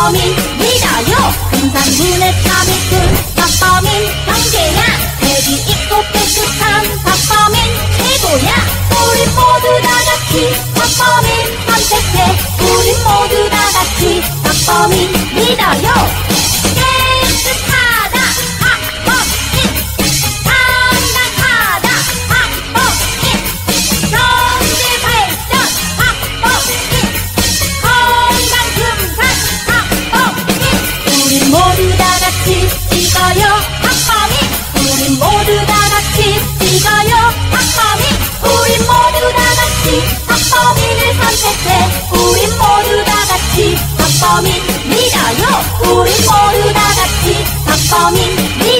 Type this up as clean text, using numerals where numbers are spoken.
박범인 믿어요. 금산문에 참이꾼 박범인 형제야. 대기 있고 깨끗한 박범인 최고야. 우리 모두 다같이 박범인 선택해. 우리 모두 다같이 박범인 믿어요. 깨끗하다 박범인, 당당하다 박범인, 경제 발전 박범인, 건강 금산 박범인. 우리 모두 다같이 찍어요 박범인. 우리 모두 다같이 찍어요 박범인. 우리 모두 다같이 박범인을 선택해. 우리 모두 다같이 박범인 믿어요. 우리 모두 다같이 박범인 믿어요.